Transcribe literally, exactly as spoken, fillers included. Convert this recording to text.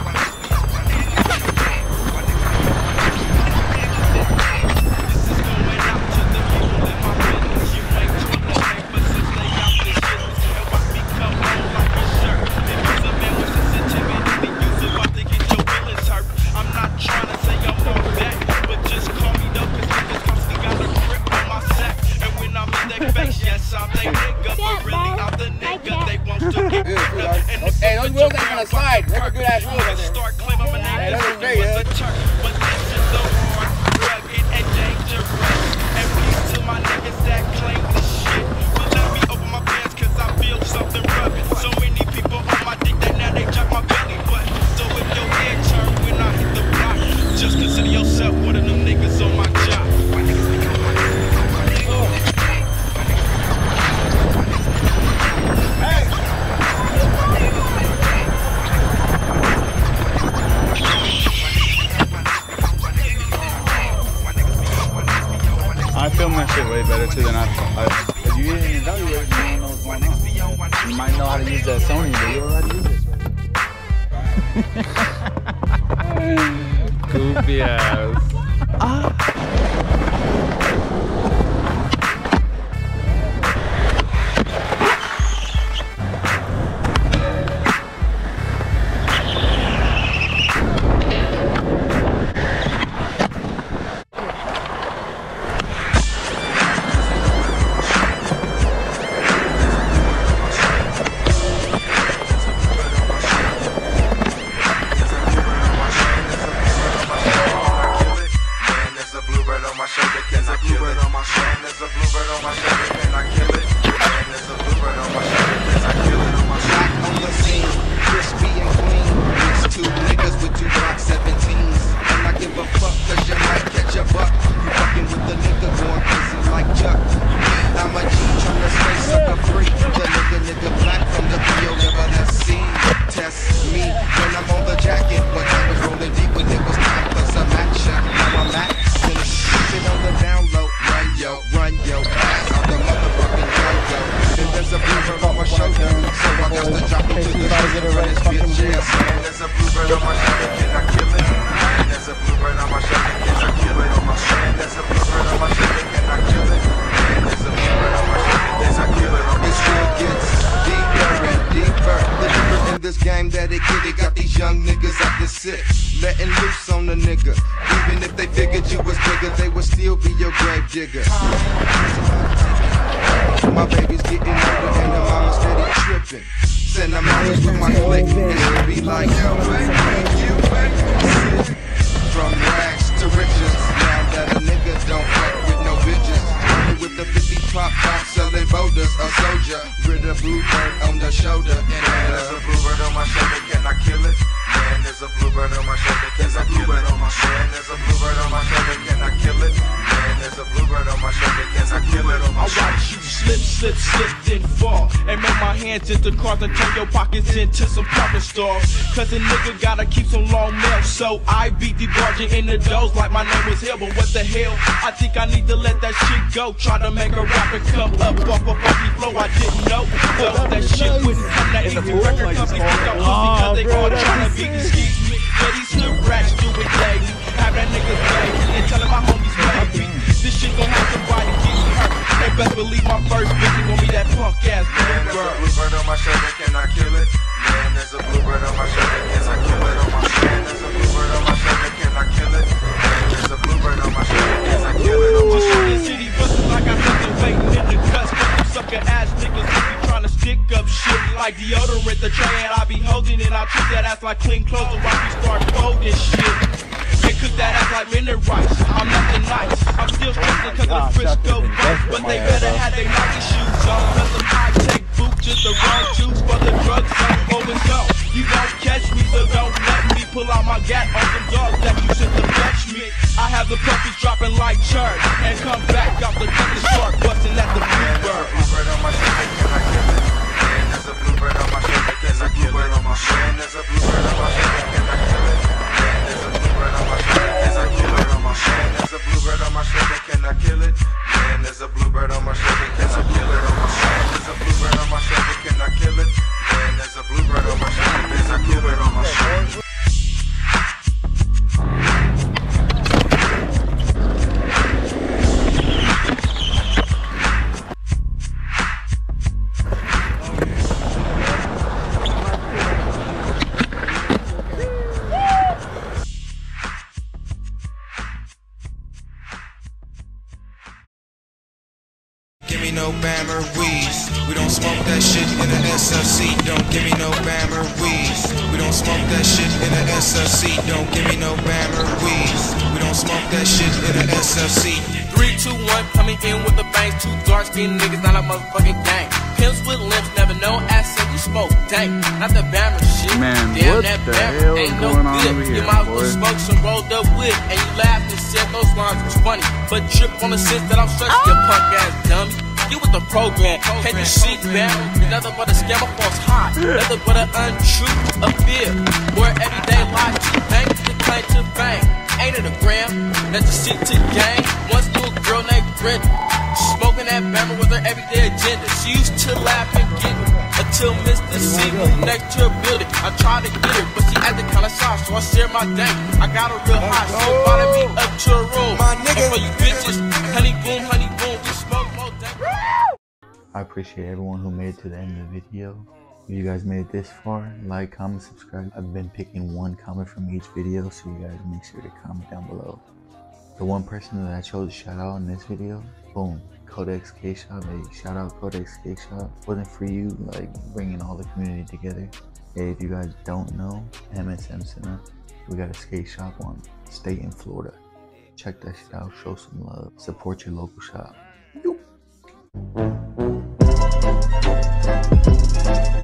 Hey, those wheels ain't gonna slide. Those are good ass wheels right there. Hey, those are great, yeah. But this is the hard, rugged, and dangerous. And peace to my niggas that claim this shit. But let me open my pants cause I feel something rubbing. So many people on my dick that now they jack my belly button. So if your head turn when I hit the block, just consider yourself one of them niggas on my job. better too than I thought. Because you didn't evaluate it, you don't know what's going on. You might know how to use that Sony, but you don't know how to use this. Goofy ass. Ah. My baby's getting older and the mama steady tripping. Send them out with my clique and she'll be like, yo, baby, you baby. From rags to riches, now that a nigga don't fuck with no bitches. With the fifty pop pop selling boulders, a soldier with a bluebird on the shoulder. And there's a bluebird on my shoulder, can I kill it? Man, there's a bluebird on my shoulder, can I kill it? Man, there's a bluebird on my shoulder, can I kill it? Man, there's a bluebird on my shoulder, can I kill it? I watch you slip, slip, slip, then fall. And make my hands into cars and turn your pockets into some pocket stars. Cause a nigga gotta keep some long nails. So I beat the barging in the doors like my name was Hill. But what the hell? I think I need to let that shit go. Try to make a rapper come up off a funky flow. I didn't know. So that shit wouldn't come that easy. Record companies think I'm pussy cause they all trying to beat me. Excuse me. Yeah, these slip rats do it daily. Have that nigga baby and tell him my homies baby. This shit gon' have somebody get hurt. They best believe my first bitch is gon' be that punk ass bluebird. There's a bluebird on my shoulder, can I kill it? Man, there's a bluebird on my shoulder, can I kill it? Man, there's a bluebird on my shoulder, can I kill it? Man, there's a bluebird on my shoulder, can I kill it? Just from the city bustin' like I got the waiting in the cuts. You sucker ass niggas who be trying to stick up shit like deodorant. The tray and I be holding it, I treat that ass like clean clothes and watch me start folding shit. They cook that ass like minute rice. I'm nothing nice. I'm still stressing cause of the Frisco fight. But they better have their Nike shoes on. Cause them high-tech boots just the wrong shoes for the drug zone. Over so you don't catch me, so don't let me pull out my gat on some dogs that you should have fetch me. I have the puppies dropping like church and come back off the country shark busting at the bluebird. Bluebird on my shoulder, can I kill it? Man, there's a bluebird on my shoulder, can I kill it? Man, there's a bluebird on my shoulder, can I kill it? Man, there's a bluebird on my shoulder, can I kill it? Man, there's a bluebird on my shoulder, can I kill it? Man, there's a bluebird on my shoulder, can I kill it? Man, there's a bluebird on my shoulder, can I kill it? Man, there's a bluebird on my shoulder, can I kill it on my shoulder? No Bammer weeds. We don't smoke that shit in the S F C. Don't give me no Bammer weeds. We don't smoke that shit in the S F C. Don't give me no Bammer weeds. We don't smoke that shit in the S F C. Three, two, one, coming in with the bangs. Two dark skinned niggas, not a motherfucking gang. Pimps with limps, never known asset. We smoke dank, not the Bammer shit. Man, damn, what that the Bammer hell ain't is no going on good. over here, You might boy? well smoke some rolled up wood, and you laughed and said those lines was funny, but trip on the sense that I'm such your punk ass dummy. You with the program, can't you see, man? Nothing but a scammer false high, nothing but an untruth, a fear. Where everyday lie to bank to claim to fame. Ain't it a gram? That's a shit to gang. Once knew a girl named Brittany. Smoking that bammer was her everyday agenda. She used to laugh and giggle until Mister C moved next to her building. I tried to get her, but she acted kinda soft, so I shared my dank. I got her real hot, she invited me up to her room. My nigga, and for you bitches, honey boom, honey boom, we smoke more dank. I appreciate everyone who made it to the end of the video. If you guys made it this far, like, comment, subscribe. I've been picking one comment from each video, so you guys make sure to comment down below. The one person that I chose to shout out in this video, boom, Codex Skate Shop. Hey, shout out Codex Skate Shop. Wasn't for you, like, bringing all the community together. Hey, if you guys don't know, M S M Center, we got a skate shop on State in Florida. Check that shit out, show some love, support your local shop. Yoop.